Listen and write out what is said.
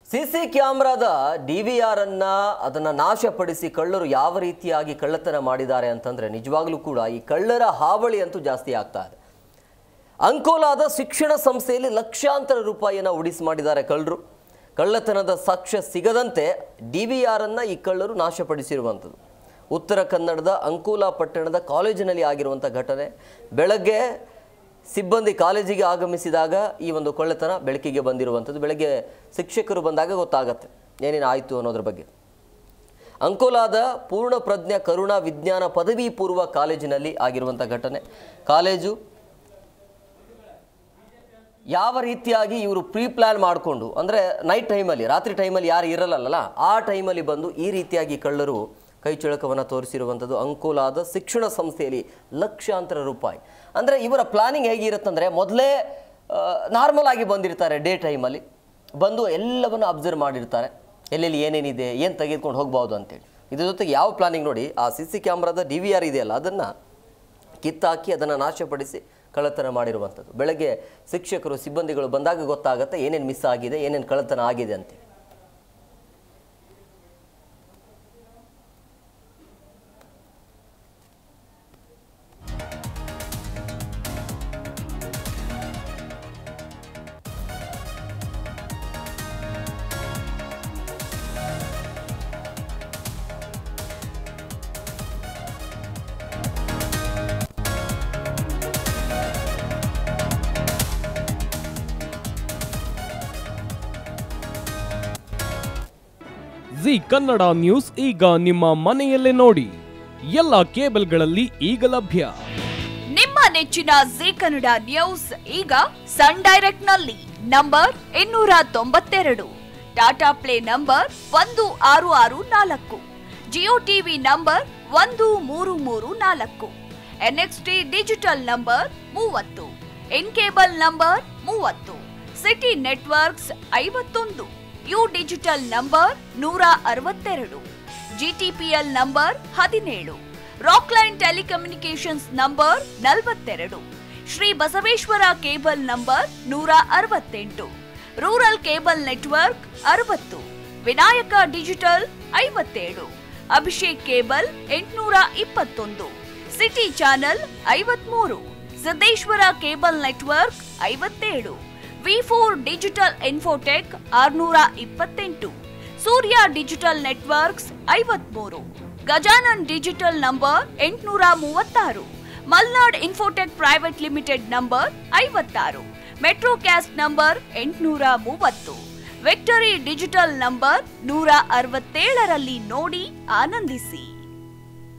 CC ಕ್ಯಾಮೆರಾದ DVR ಅನ್ನ ಅದನ್ನ ನಾಶಪಡಿಸಿ ಕಳ್ಳರು ಯಾವ ರೀತಿಯಾಗಿ ಕಳ್ಳತನ ಮಾಡಿದ್ದಾರೆ ಅಂತಂದ್ರೆ ನಿಜವಾಗ್ಲೂ ಕೂಡ ಈ ಕಳ್ಳರ ಹಾವಳಿ ಅಂತೂ ಜಾಸ್ತಿ ಆಗ್ತಾ ಇದೆ. ಅಂಕೋಲಾದ ಶಿಕ್ಷಣ ಸಂಸ್ಥೆಯಲ್ಲಿ ಲಕ್ಷಾಂತರ ರೂಪಾಯಿಯನ್ನು ಉಳಿಸಿ ಮಾಡಿದ್ದಾರೆ ಕಳ್ಳರು. ಕಳ್ಳತನದ ಸಾಕ್ಷ್ಯ ಸಿಗದಂತೆ ಡಿವಿಆರ್ ಅನ್ನ ಈ ಕಳ್ಳರು ನಾಶಪಡಿಸಿರುವಂಥದ್ದು ಉತ್ತರ ಕನ್ನಡದ ಅಂಕೋಲಾ ಪಟ್ಟಣದ ಕಾಲೇಜಿನಲ್ಲಿ ಆಗಿರುವಂಥ ಘಟನೆ. ಬೆಳಗ್ಗೆ ಸಿಬ್ಬಂದಿ ಕಾಲೇಜಿಗೆ ಆಗಮಿಸಿದಾಗ ಈ ಒಂದು ಕಳ್ಳತನ ಬೆಳಕಿಗೆ ಬಂದಿರುವಂಥದ್ದು. ಬೆಳಗ್ಗೆ ಶಿಕ್ಷಕರು ಬಂದಾಗ ಗೊತ್ತಾಗತ್ತೆ ಏನೇನು ಆಯಿತು ಅನ್ನೋದ್ರ ಬಗ್ಗೆ. ಅಂಕೋಲಾದ ಪೂರ್ಣ ಪ್ರಜ್ಞಾ ಕರುಣಾ ವಿಜ್ಞಾನ ಪದವಿ ಪೂರ್ವ ಕಾಲೇಜಿನಲ್ಲಿ ಆಗಿರುವಂಥ ಘಟನೆ. ಕಾಲೇಜು ಯಾವ ರೀತಿಯಾಗಿ ಇವರು ಪ್ರೀ ಪ್ಲ್ಯಾನ್ ಮಾಡಿಕೊಂಡು, ಅಂದರೆ ನೈಟ್ ಟೈಮಲ್ಲಿ, ರಾತ್ರಿ ಟೈಮಲ್ಲಿ ಯಾರು ಇರಲ್ಲಲ್ಲ, ಆ ಟೈಮಲ್ಲಿ ಬಂದು ಈ ರೀತಿಯಾಗಿ ಕಳ್ಳರು ಕೈಚಳಕವನ್ನು ತೋರಿಸಿರುವಂಥದ್ದು. ಅಂಕೋಲಾದ ಶಿಕ್ಷಣ ಸಂಸ್ಥೆಯಲ್ಲಿ ಲಕ್ಷಾಂತರ ರೂಪಾಯಿ. ಅಂದರೆ ಇವರ ಪ್ಲಾನಿಂಗ್ ಹೇಗಿರುತ್ತಂದರೆ, ಮೊದಲೇ ನಾರ್ಮಲ್ ಆಗಿ ಬಂದಿರ್ತಾರೆ, ಡೇ ಟೈಮಲ್ಲಿ ಬಂದು ಎಲ್ಲವನ್ನು ಅಬ್ಸರ್ವ್ ಮಾಡಿರ್ತಾರೆ, ಎಲ್ಲೆಲ್ಲಿ ಏನೇನಿದೆ, ಏನು ತೆಗೆದುಕೊಂಡು ಹೋಗ್ಬೋದು ಅಂತೇಳಿ. ಇದ್ರ ಜೊತೆಗೆ ಯಾವ ಪ್ಲಾನಿಂಗ್ ನೋಡಿ, ಆ CC ಕ್ಯಾಮ್ರಾದ DVR ಇದೆಯಲ್ಲ ಅದನ್ನು ಕಿತ್ತಾಕಿ ಅದನ್ನು ನಾಶಪಡಿಸಿ ಕಳ್ಳತನ ಮಾಡಿರುವಂಥದ್ದು. ಬೆಳಗ್ಗೆ ಶಿಕ್ಷಕರು ಸಿಬ್ಬಂದಿಗಳು ಬಂದಾಗ ಗೊತ್ತಾಗುತ್ತೆ ಏನೇನು ಮಿಸ್ ಆಗಿದೆ, ಏನೇನು ಕಳ್ಳತನ ಆಗಿದೆ ಅಂತೇಳಿ. ಜಿ ಕನ್ನಡ ನ್ಯೂಸ್ ಈಗ ನಿಮ್ಮ ಮನೆಯಲ್ಲೇ ನೋಡಿ. ಎಲ್ಲ ಕೇಬಲ್ಗಳಲ್ಲಿ ಈಗ ಲಭ್ಯ. ನಿಮ್ಮ ನೆಚ್ಚಿನ ಜಿ ಕನ್ನಡ ನ್ಯೂಸ್ ಈಗ ಸನ್ ಡೈರೆಕ್ಟ್ ನಲ್ಲಿ number 292, Tata play number 1664, Jio TV number 1334, NXT digital number 30, in cable number 30, city networks 51, U digital number 162, GTPL number 17, Rockline telecommunications number 42, Shri Basaveshwara cable number 168, rural cable network 60, Vinayaka digital 57, Abhishek cable 821, city channel 53, Siddeshwara cable network 57, V4 digital infotech 628, Surya digital networks 53, Gajanan digital number 836, Malnad infotech private limited number 56, metrocast number 830, victory digital number 167ರಲ್ಲಿ ನೋಡಿ ಆನಂದಿಸಿ.